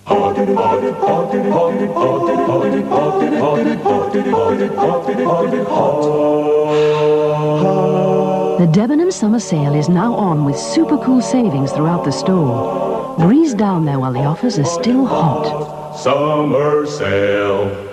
The Debenhams summer sale is now on with super cool savings throughout the store. Breeze down there while the offers are still hot. Summer sale.